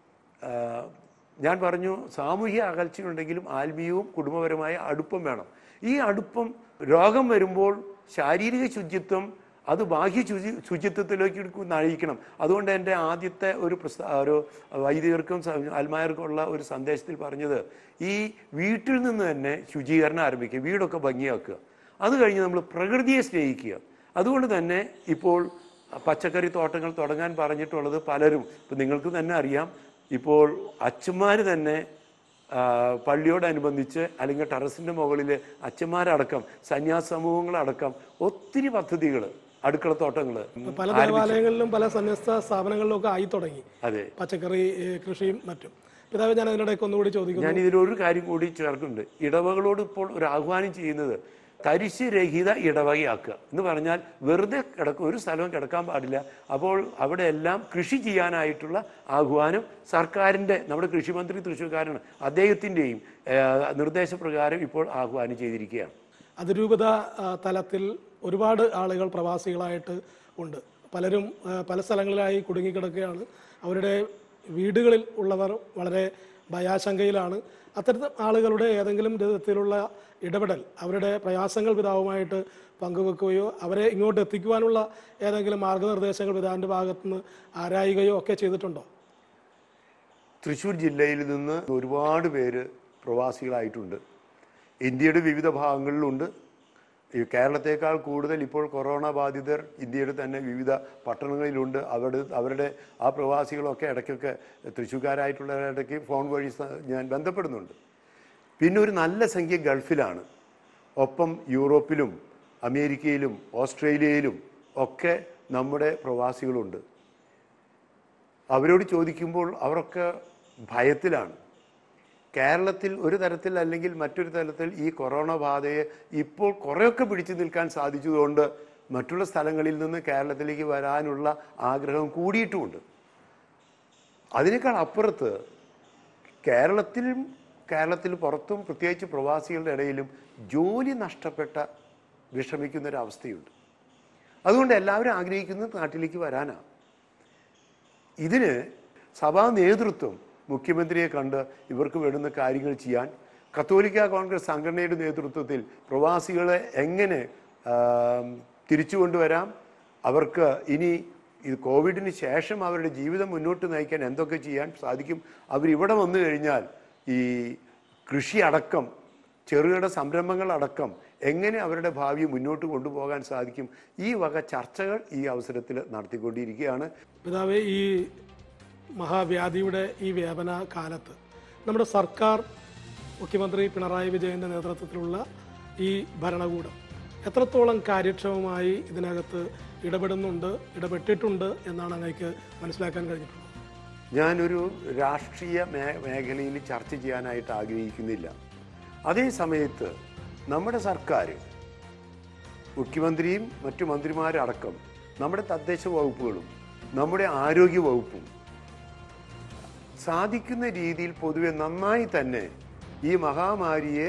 ഞാൻ പറഞ്ഞു, സാമൂഹ്യ അകൽച്ചയുണ്ടെങ്കിലും ആത്മീയവും കുടുംബപരമായ അടുപ്പം വേണം. ഈ അടുപ്പം രോഗം വരുമ്പോൾ ശാരീരിക ശുചിത്വം അത് ബാഹ്യ ശുചി ശുചിത്വത്തിലേക്ക് നയിക്കണം. അതുകൊണ്ട് എൻ്റെ ആദ്യത്തെ ഒരു പ്രസ്താ ഒരു വൈദികർക്കും ആത്മാർക്കും ഉള്ള ഒരു സന്ദേശത്തിൽ പറഞ്ഞത്, ഈ വീട്ടിൽ നിന്ന് തന്നെ ശുചീകരണം ആരംഭിക്കുക, വീടൊക്കെ ഭംഗിയാക്കുക, അത് കഴിഞ്ഞ് നമ്മൾ പ്രകൃതിയെ സ്നേഹിക്കുക. അതുകൊണ്ട് തന്നെ ഇപ്പോൾ പച്ചക്കറി തോട്ടങ്ങൾ തുടങ്ങാൻ പറഞ്ഞിട്ടുള്ളത് പലരും. ഇപ്പം നിങ്ങൾക്ക് തന്നെ അറിയാം, ഇപ്പോൾ അച്ഛന്മാർ തന്നെ പള്ളിയോടനുബന്ധിച്ച് അല്ലെങ്കിൽ ടെറസിൻ്റെ മുകളിൽ അച്ഛന്മാരടക്കം സന്യാസ സമൂഹങ്ങളടക്കം ഒത്തിരി പദ്ധതികൾ, അടുക്കളത്തോട്ടങ്ങൾ പല ദേവാലയങ്ങളിലും പല സന്യസ്ത സ്ഥാപനങ്ങളിലും ഒക്കെ ആയി തുടങ്ങി. അതെ, പച്ചക്കറി കൃഷിയും മറ്റും. പിതാവ്, ഞാൻ അതിനിടയ്ക്ക് ഒന്നുകൂടി ചോദിക്കുന്നു. ഞാൻ ഇതിലൊരു കാര്യം കൂടി ചേർക്കുന്നുണ്ട്. ഇടവകളോട് ഇപ്പോൾ ഒരു ആഹ്വാനം ചെയ്യുന്നത് തരിശ് രഹിത ഇടവകയാക്കുക എന്ന് പറഞ്ഞാൽ വെറുതെ കിടക്കും, ഒരു സ്ഥലവും കിടക്കാൻ പാടില്ല. അപ്പോൾ അവിടെ എല്ലാം കൃഷി ചെയ്യാനായിട്ടുള്ള ആഹ്വാനം സർക്കാരിൻ്റെ, നമ്മുടെ കൃഷിമന്ത്രി തൃശ്ശൂർക്കാരനാണ്, അദ്ദേഹത്തിൻ്റെയും നിർദ്ദേശപ്രകാരം ഇപ്പോൾ ആഹ്വാനം ചെയ്തിരിക്കുകയാണ്. അതിരൂപത തലത്തിൽ ഒരുപാട് ആളുകൾ പ്രവാസികളായിട്ട് ഉണ്ട്. പലരും പല സ്ഥലങ്ങളിലായി കുടുങ്ങിക്കിടക്കുകയാണ്. അവരുടെ വീടുകളിൽ ഉള്ളവർ വളരെ ഭയാശങ്കയിലാണ്. അത്തരത്തിൽ ആളുകളുടെ ഏതെങ്കിലും വിധത്തിലുള്ള ഇടപെടൽ, അവരുടെ പ്രയാസങ്ങൾ പിതാവുമായിട്ട് പങ്കുവെക്കുകയോ അവരെ ഇങ്ങോട്ട് എത്തിക്കുവാനുള്ള ഏതെങ്കിലും മാർഗനിർദ്ദേശങ്ങൾ പിതാവിൻ്റെ ഭാഗത്തുനിന്ന് ആരായുകയോ ഒക്കെ ചെയ്തിട്ടുണ്ടോ? തൃശ്ശൂർ ജില്ലയിൽ നിന്ന് ഒരുപാട് പേര് പ്രവാസികളായിട്ടുണ്ട്. ഇന്ത്യയുടെ വിവിധ ഭാഗങ്ങളിലുണ്ട്. ഈ കേരളത്തേക്കാൾ കൂടുതൽ ഇപ്പോൾ കൊറോണ ബാധിതർ ഇന്ത്യയുടെ തന്നെ വിവിധ പട്ടണങ്ങളിലുണ്ട്. അവിടെ അവരുടെ ആ പ്രവാസികളൊക്കെ ഇടയ്ക്കൊക്കെ തൃശ്ശൂർക്കാരായിട്ടുള്ളവരിടയ്ക്ക് ഫോൺ വഴി ഞാൻ ബന്ധപ്പെടുന്നുണ്ട്. പിന്നെ ഒരു നല്ല സംഖ്യ ഗൾഫിലാണ്. ഒപ്പം യൂറോപ്പിലും അമേരിക്കയിലും ഓസ്ട്രേലിയയിലും ഒക്കെ നമ്മുടെ പ്രവാസികളുണ്ട്. അവരോട് ചോദിക്കുമ്പോൾ അവരൊക്കെ ഭയത്തിലാണ്. കേരളത്തിൽ ഒരു തരത്തിൽ അല്ലെങ്കിൽ മറ്റൊരു തരത്തിൽ ഈ കൊറോണ ബാധയെ ഇപ്പോൾ കുറേയൊക്കെ പിടിച്ചു നിൽക്കാൻ സാധിച്ചതുകൊണ്ട് മറ്റുള്ള സ്ഥലങ്ങളിൽ നിന്ന് കേരളത്തിലേക്ക് വരാനുള്ള ആഗ്രഹം കൂടിയിട്ടുമുണ്ട്. അതിനേക്കാൾ അപ്പുറത്ത് കേരളത്തിലും കേരളത്തിൽ പുറത്തും പ്രത്യേകിച്ച് പ്രവാസികളുടെ ഇടയിലും ജോലി നഷ്ടപ്പെട്ട വിഷമിക്കുന്നൊരവസ്ഥയുണ്ട്. അതുകൊണ്ട് എല്ലാവരും ആഗ്രഹിക്കുന്നത് നാട്ടിലേക്ക് വരാനാണ്. ഇതിന് സഭാ നേതൃത്വം മുഖ്യമന്ത്രിയെ കണ്ട് ഇവർക്ക് വേണ്ടുന്ന കാര്യങ്ങൾ ചെയ്യാൻ, കത്തോലിക്ക കോൺഗ്രസ് സംഘടനയുടെ നേതൃത്വത്തിൽ പ്രവാസികളെ എങ്ങനെ തിരിച്ചു കൊണ്ടുവരാം, അവർക്ക് ഇനി ഇത് കോവിഡിന് ശേഷം അവരുടെ ജീവിതം മുന്നോട്ട് നയിക്കാൻ എന്തൊക്കെ ചെയ്യാൻ സാധിക്കും, അവരിവിടെ വന്നു കഴിഞ്ഞാൽ ഈ കൃഷി അടക്കം ചെറുകിട സംരംഭങ്ങളടക്കം എങ്ങനെ അവരുടെ ഭാവി മുന്നോട്ട് കൊണ്ടുപോകാൻ സാധിക്കും, ഈ വക ചർച്ചകൾ ഈ അവസരത്തിൽ നടത്തിക്കൊണ്ടിരിക്കുകയാണ്. പിതാവേ, ഈ മഹാവ്യാധിയുടെ ഈ വ്യാപന കാലത്ത് നമ്മുടെ സർക്കാർ, മുഖ്യമന്ത്രി പിണറായി വിജയൻ്റെ നേതൃത്വത്തിലുള്ള ഈ ഭരണകൂടം എത്രത്തോളം കാര്യക്ഷമമായി ഇതിനകത്ത് ഇടപെടുന്നുണ്ട്, ഇടപെട്ടിട്ടുണ്ട് എന്നാണ് അങ്ങേക്ക് മനസ്സിലാക്കാൻ കഴിഞ്ഞിട്ടുള്ളത്? ഞാനൊരു രാഷ്ട്രീയ മേ മേഖലയിൽ ചർച്ച ചെയ്യാനായിട്ട് ആഗ്രഹിക്കുന്നില്ല. അതേ സമയത്ത് നമ്മുടെ സർക്കാർ, മുഖ്യമന്ത്രിയും മറ്റു മന്ത്രിമാരടക്കം നമ്മുടെ തദ്ദേശ വകുപ്പുകളും നമ്മുടെ ആരോഗ്യ വകുപ്പും സാധിക്കുന്ന രീതിയിൽ പൊതുവെ നന്നായി തന്നെ ഈ മഹാമാരിയെ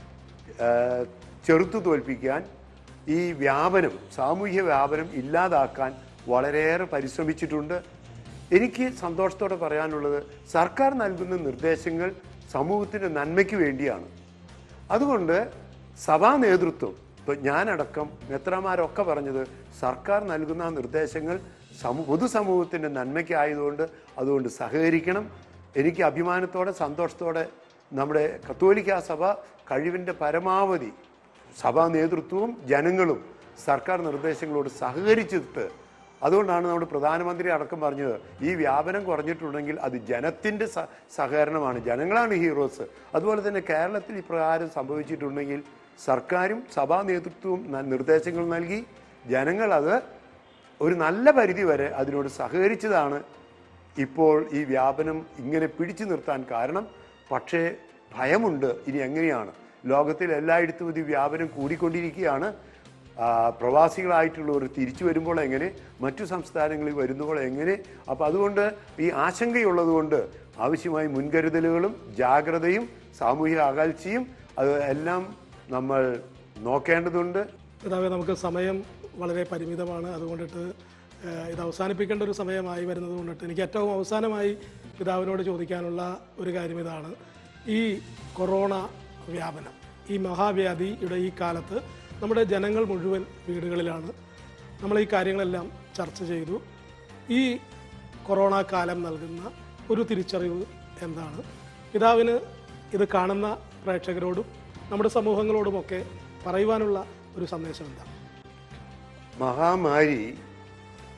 ചെറുത്തു തോൽപ്പിക്കാൻ, ഈ വ്യാപനം, സാമൂഹ്യ വ്യാപനം ഇല്ലാതാക്കാൻ വളരെയേറെ പരിശ്രമിച്ചിട്ടുണ്ട്. എനിക്ക് സന്തോഷത്തോടെ പറയാനുള്ളത്, സർക്കാർ നൽകുന്ന നിർദ്ദേശങ്ങൾ സമൂഹത്തിൻ്റെ നന്മയ്ക്ക് വേണ്ടിയാണ്. അതുകൊണ്ട് സഭാ നേതൃത്വം, ഇപ്പം ഞാനടക്കം മെത്രാമാരൊക്കെ പറഞ്ഞത് സർക്കാർ നൽകുന്ന നിർദ്ദേശങ്ങൾ സമൂ പൊതുസമൂഹത്തിൻ്റെ നന്മയ്ക്കായതുകൊണ്ട് അതുകൊണ്ട് സഹകരിക്കണം. എനിക്ക് അഭിമാനത്തോടെ സന്തോഷത്തോടെ നമ്മുടെ കത്തോലിക്കാ സഭ കഴിവിൻ്റെ പരമാവധി സഭാ നേതൃത്വവും ജനങ്ങളും സർക്കാർ നിർദ്ദേശങ്ങളോട് സഹകരിച്ചിട്ട്, അതുകൊണ്ടാണ് നമ്മുടെ പ്രധാനമന്ത്രി അടക്കം പറഞ്ഞത്, ഈ വ്യാപനം കുറഞ്ഞിട്ടുണ്ടെങ്കിൽ അത് ജനത്തിൻ്റെ സ സഹകരണമാണ്, ജനങ്ങളാണ് ഹീറോസ്. അതുപോലെ തന്നെ കേരളത്തിൽ ഇപ്രകാരം സംഭവിച്ചിട്ടുണ്ടെങ്കിൽ സർക്കാരും സഭാ നേതൃത്വവും നിർദ്ദേശങ്ങൾ നൽകി ജനങ്ങളത് ഒരു നല്ല പരിധി വരെ അതിനോട് സഹകരിച്ചതാണ് ഇപ്പോൾ ഈ വ്യാപനം ഇങ്ങനെ പിടിച്ചു നിർത്താൻ കാരണം. പക്ഷേ ഭയമുണ്ട്, ഇനി എങ്ങനെയാണ്, ലോകത്തിൽ എല്ലായിടത്തും ഇത് വ്യാപനം കൂടിക്കൊണ്ടിരിക്കുകയാണ്. പ്രവാസികളായിട്ടുള്ളവർ തിരിച്ചു വരുമ്പോൾ എങ്ങനെ, മറ്റു സംസ്ഥാനങ്ങളിൽ വരുമ്പോൾ എങ്ങനെ. അപ്പോൾ അതുകൊണ്ട് ഈ ആശങ്കയുള്ളതുകൊണ്ട് ആവശ്യമായ മുൻകരുതലുകളും ജാഗ്രതയും സാമൂഹിക അകൽച്ചയും അത് എല്ലാം നമ്മൾ നോക്കേണ്ടതുണ്ട്. പിതാവേ, നമുക്ക് സമയം വളരെ പരിമിതമാണ്. അതുകൊണ്ടിട്ട് ഇത് അവസാനിപ്പിക്കേണ്ട ഒരു സമയമായി വരുന്നത് കൊണ്ടിട്ട് എനിക്ക് ഏറ്റവും അവസാനമായി പിതാവിനോട് ചോദിക്കാനുള്ള ഒരു കാര്യം ഇതാണ്. ഈ കൊറോണ വ്യാപനം, ഈ മഹാവ്യാധിയുടെ ഈ കാലത്ത് നമ്മുടെ ജനങ്ങൾ മുഴുവൻ വീടുകളിലാണ്. നമ്മൾ ഈ കാര്യങ്ങളെല്ലാം ചർച്ച ചെയ്തു. ഈ കൊറോണ കാലം നൽകുന്ന ഒരു തിരിച്ചറിവ് എന്താണ്? പിതാവിന് ഇത് കാണുന്ന പ്രേക്ഷകരോടും നമ്മുടെ സമൂഹങ്ങളോടുമൊക്കെ പറയുവാനുള്ള ഒരു സന്ദേശം എന്താണ്? മഹാമാരി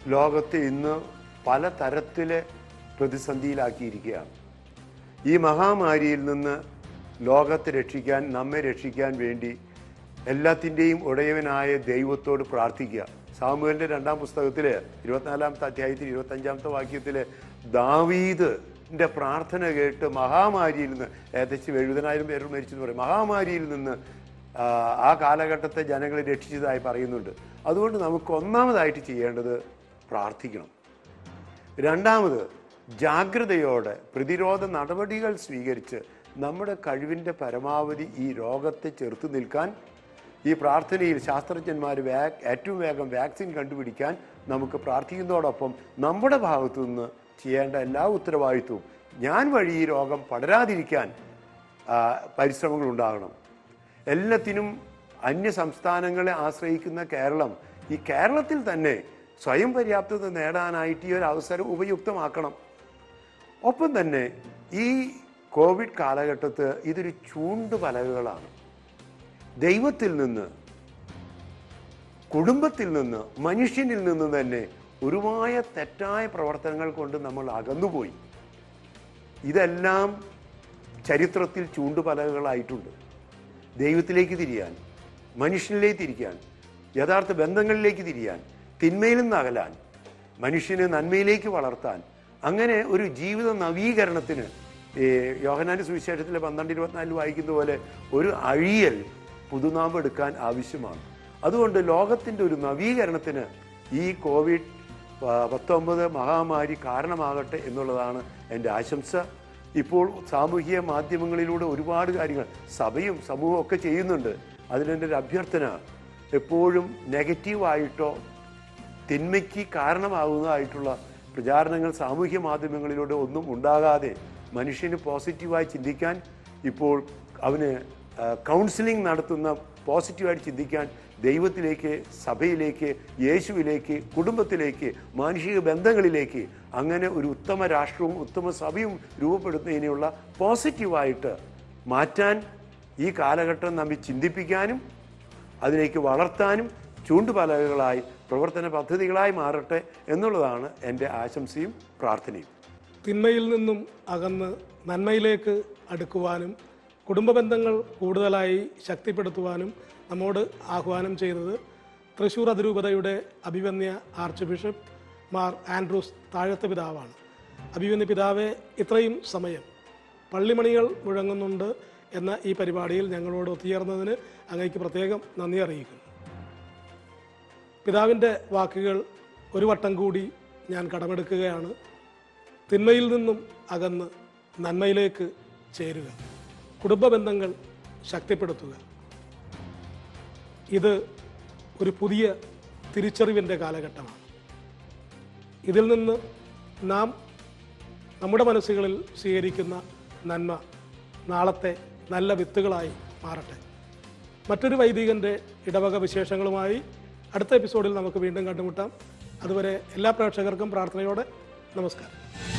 ലോകത്തെ ഇന്ന് പല തരത്തിലെ പ്രതിസന്ധിയിലാക്കിയിരിക്കുകയാണ്. ഈ മഹാമാരിയിൽ നിന്ന് ലോകത്തെ രക്ഷിക്കാൻ, നമ്മെ രക്ഷിക്കാൻ വേണ്ടി എല്ലാത്തിൻ്റെയും ഉടയവനായ ദൈവത്തോട് പ്രാർത്ഥിക്കുക. സാമുവേലിൻ്റെ രണ്ടാം പുസ്തകത്തിൽ ഇരുപത്തിനാലാമത്തെ അധ്യായത്തിൽ ഇരുപത്തഞ്ചാമത്തെ വാക്യത്തിൽ ദാവീദിൻ്റെ പ്രാർത്ഥന കേട്ട് മഹാമാരിയിൽ നിന്ന് ഏകദേശം എഴുപതിനായിരം പേർ മരിച്ചെന്ന് പറയും. മഹാമാരിയിൽ നിന്ന് ആ കാലഘട്ടത്തെ ജനങ്ങളെ രക്ഷിച്ചതായി പറയുന്നുണ്ട്. അതുകൊണ്ട് നമുക്ക് ഒന്നാമതായിട്ട് ചെയ്യേണ്ടത് പ്രാർത്ഥിക്കണം. രണ്ടാമത് ജാഗ്രതയോടെ പ്രതിരോധ നടപടികൾ സ്വീകരിച്ച് നമ്മുടെ കഴിവിൻ്റെ പരമാവധി ഈ രോഗത്തെ ചെറുത്തു നിൽക്കാൻ ഈ പ്രാർത്ഥനയിൽ ശാസ്ത്രജ്ഞന്മാർ വാ ഏറ്റവും വേഗം വാക്സിൻ കണ്ടുപിടിക്കാൻ നമുക്ക് പ്രാർത്ഥിക്കുന്നതോടൊപ്പം നമ്മുടെ ഭാഗത്തു നിന്ന് ചെയ്യേണ്ട എല്ലാ ഉത്തരവാദിത്വവും ഞാൻ വഴി ഈ രോഗം പടരാതിരിക്കാൻ പരിശ്രമങ്ങൾ ഉണ്ടാകണം. എല്ലാത്തിനും അന്യ സംസ്ഥാനങ്ങളെ ആശ്രയിക്കുന്ന കേരളം ഈ കേരളത്തിൽ തന്നെ സ്വയം പര്യാപ്തത നേടാനായിട്ട് ഈ ഒരു അവസരം ഉപയുക്തമാക്കണം. ഒപ്പം തന്നെ ഈ കോവിഡ് കാലഘട്ടത്ത് ഇതൊരു ചൂണ്ടുപലകകളാണ്. ദൈവത്തിൽ നിന്ന്, കുടുംബത്തിൽ നിന്ന്, മനുഷ്യനിൽ നിന്ന് തന്നെ ഒരുമായ തെറ്റായ പ്രവർത്തനങ്ങൾ കൊണ്ട് നമ്മൾ അകന്നുപോയി. ഇതെല്ലാം ചരിത്രത്തിൽ ചൂണ്ടുപലകകളായിട്ടുണ്ട്. ദൈവത്തിലേക്ക് തിരിയാൻ, മനുഷ്യനിലേക്ക് തിരിക്കാൻ, യഥാർത്ഥ ബന്ധങ്ങളിലേക്ക് തിരിയാൻ, തിന്മയിൽ നിന്ന് അകലാൻ, മനുഷ്യനെ നന്മയിലേക്ക് വളർത്താൻ, അങ്ങനെ ഒരു ജീവിത നവീകരണത്തിന് ഈ യോഹന്നാന്റെ സുവിശേഷത്തിലെ പന്ത്രണ്ട് ഇരുപത്തിനാലിൽ വായിക്കുന്ന പോലെ ഒരു അഴിയൽ പുതുനാമ്പ് എടുക്കാൻ ആവശ്യമാണ്. അതുകൊണ്ട് ലോകത്തിൻ്റെ ഒരു നവീകരണത്തിന് ഈ കോവിഡ് പത്തൊമ്പത് മഹാമാരി കാരണമാകട്ടെ എന്നുള്ളതാണ് എൻ്റെ ആശംസ. ഇപ്പോൾ സാമൂഹിക മാധ്യമങ്ങളിലൂടെ ഒരുപാട് കാര്യങ്ങൾ സഭയും സമൂഹവും ഒക്കെ ചെയ്യുന്നുണ്ട്. അതിനെൻ്റെ ഒരു അഭ്യർത്ഥന, എപ്പോഴും നെഗറ്റീവായിട്ടോ തിന്മയ്ക്ക് കാരണമാകുന്നതായിട്ടുള്ള പ്രചാരണങ്ങൾ സാമൂഹ്യ മാധ്യമങ്ങളിലൂടെ ഒന്നും ഉണ്ടാകാതെ മനുഷ്യന് പോസിറ്റീവായി ചിന്തിക്കാൻ, ഇപ്പോൾ അവന് കൗൺസിലിംഗ് നടത്തുന്ന പോസിറ്റീവായിട്ട് ചിന്തിക്കാൻ ദൈവത്തിലേക്ക്, സഭയിലേക്ക്, യേശുവിലേക്ക്, കുടുംബത്തിലേക്ക്, മാനുഷിക ബന്ധങ്ങളിലേക്ക്, അങ്ങനെ ഒരു ഉത്തമ രാഷ്ട്രവും ഉത്തമ സഭയും രൂപപ്പെടുത്തുന്നതിനുള്ള പോസിറ്റീവായിട്ട് മാറ്റാൻ ഈ കാലഘട്ടം നമ്മെ ചിന്തിപ്പിക്കാനും അതിലേക്ക് വളർത്താനും ചൂണ്ടുപലകകളായി പ്രവർത്തന പദ്ധതികളായി മാറട്ടെ എന്നുള്ളതാണ് എൻ്റെ ആശംസയും പ്രാർത്ഥനയും. തിന്മയിൽ നിന്നും അകന്ന് നന്മയിലേക്ക് അടുക്കുവാനും കുടുംബ ബന്ധങ്ങൾ കൂടുതലായി ശക്തിപ്പെടുത്തുവാനും നമ്മോട് ആഹ്വാനം ചെയ്തത് തൃശ്ശൂർ അതിരൂപതയുടെ അഭിവന്യ ആർച്ച് ബിഷപ്പ് മാർ ആൻഡ്രൂസ് താഴത്തെ പിതാവാണ്. അഭിവന്യ പിതാവെ, ഇത്രയും സമയം പള്ളിമണികൾ മുഴങ്ങുന്നുണ്ട് എന്ന ഈ പരിപാടിയിൽ ഞങ്ങളോട് ഒത്തുചേർന്നതിന് അങ്ങേക്ക് പ്രത്യേകം നന്ദി അറിയിക്കുന്നു. പിതാവിൻ്റെ വാക്കുകൾ ഒരു വട്ടം കൂടി ഞാൻ കടമെടുക്കുകയാണ്. തിന്മയിൽ നിന്നും അകന്ന് നന്മയിലേക്ക് ചേരുക, കുടുംബ ബന്ധങ്ങൾ ശക്തിപ്പെടുത്തുക. ഇത് ഒരു പുതിയ തിരിച്ചറിവിൻ്റെ കാലഘട്ടമാണ്. ഇതിൽ നിന്ന് നാം നമ്മുടെ മനസ്സുകളിൽ സ്വീകരിക്കുന്ന നന്മ നാളത്തെ നല്ല വിത്തുകളായി മാറട്ടെ. മറ്റൊരു വൈദികൻ്റെ ഇടവക വിശേഷങ്ങളുമായി അടുത്ത എപ്പിസോഡിൽ നമുക്ക് വീണ്ടും കണ്ടുമുട്ടാം. അതുവരെ എല്ലാ പ്രേക്ഷകർക്കും പ്രാർത്ഥനയോടെ നമസ്കാരം.